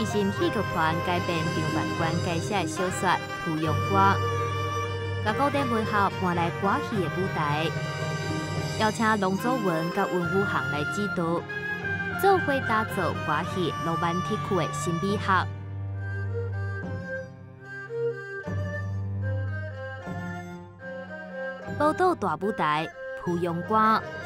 一心戏剧团改编张万关改写的小说《蒲阳光》，甲古典文学搬来歌戏的舞台，邀请龙祖文甲温武行来指导，做伙打造歌戏浪漫题曲的新美学。宝岛大舞台，蒲阳光。